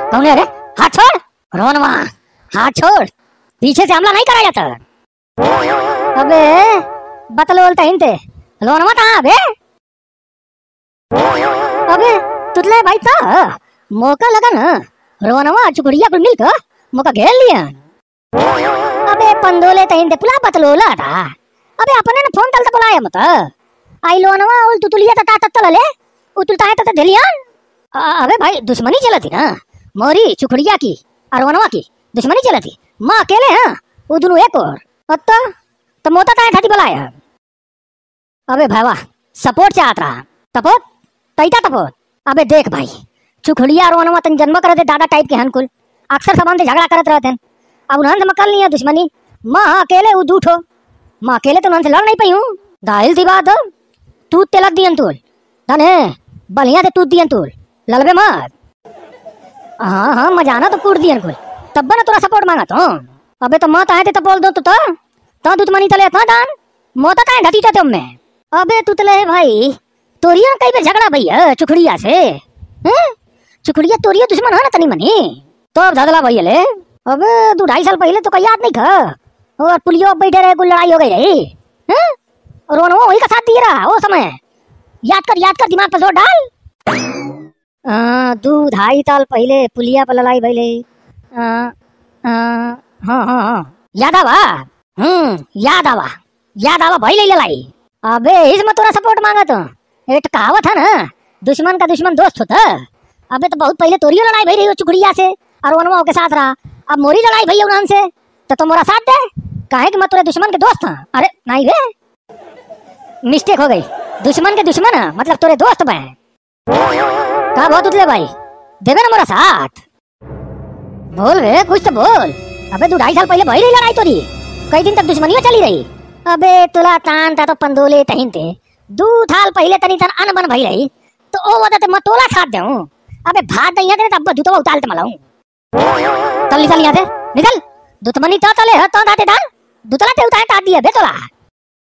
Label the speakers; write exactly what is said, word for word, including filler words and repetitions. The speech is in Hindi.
Speaker 1: कौन है रे? हाथ छोड़ रोनवा, हाथ छोड़, पीछे से हमला नहीं करा जाता। अबे बतलोलता हिंते रोनवा कहाँ बे? अबे तुतले भाई था मौका लगा ना, रोनवा चुकड़िया को मिलकर मौका घेर लिया। अबे पंदोले तहिंते पुला बतलोला था। अबे अपने ने फोन तलता बुलाया मत आई लोनवा उल तुतुलिया ता तत्तल ले उतुलता है ता दिलिया। अबे भाई दुश्मनी चलती ना मोरी चुकड़िया की और रोनवा की दुश्मनी चलती। माँ अकेले हैं वो दोनों एक और अत्ता तो मोता ता ठाटी बुलाया। अबे भावा सपोर्ट चाहत रहा तपोत तैता तपोत। अबे देख भाई चुखड़िया रोनवा तन जन्म करते दादा टाइप के हनकुल अक्सर सबन से झगड़ा करत रहते हैं। अब उन्होंने से मकल नहीं है दुश्मनी। माँ अकेले वो दूठो माँ अकेले तो उन्होंने से लड़ नहीं पाई हूँ। दाहिल सी बात टूट ते लग दियन तूल धने बलिया से टूट दियन तूल ललबे मत। हाँ हाँ मजाना तो कूट दियन कुल तब ना तोरा सपोर्ट मांगा तो। अबे तो मत आए थे तो बोल दो तो तो दुश्मनी तले था दान मोता का ढटी थे तुम में। अबे तुतले भाई तोरिया कई पे झगड़ा भैया चुखड़िया से हैं? चुखड़िया तोरिया दुश्मन है ना तनी मनी तो अब धदला भैया ले। अबे दो ढाई साल पहले तो कोई याद नहीं था और पुलियो बैठे रहे कुल लड़ाई हो गई रही हैं? रोनो वही का साथ दिया रहा वो समय याद कर याद कर दिमाग पर जोर डाल। दो ढाई साल पहले पुलिया पर लड़ाई भइले। हाँ हाँ हाँ याद आवा हम्म याद आवा याद आवा भइले लड़ाई। अबे इसमें तोरा सपोर्ट मांगा तो एक कहावत है ना दुश्मन का दुश्मन दोस्त होता। अबे तो बहुत पहले तोरियो लड़ाई भई रही हो चुकड़िया से और वनवा के साथ रहा। अब मोरी लड़ाई भई उन्होंने से तो तुम मोरा साथ दे काहे कि मैं तेरे दुश्मन के दोस्त था। अरे नहीं बे मिस्टेक हो गई दुश्मन के दुश्मन है मतलब तेरे दोस्त मैं कहा बहुत उतले भाई देवे ना मोरा साथ बोल रे कुछ तो बोल। अबे दो ढाई साल पहले भई रही लड़ाई तोरी कई दिन तक दुश्मनियों चली रही। अबे तुला तान ता तो पंदोले तहिन थे दो साल पहले तनी तन अनबन भई रही तो ओ वदते मैं तोला साथ देऊं। अबे भात दइया दे तब दूतवा उतालते मलाऊं चल निकल यहां से निकल दुश्मनी तो तले है तो दाते दान दुतला ते उतार ता दिया बे तोला।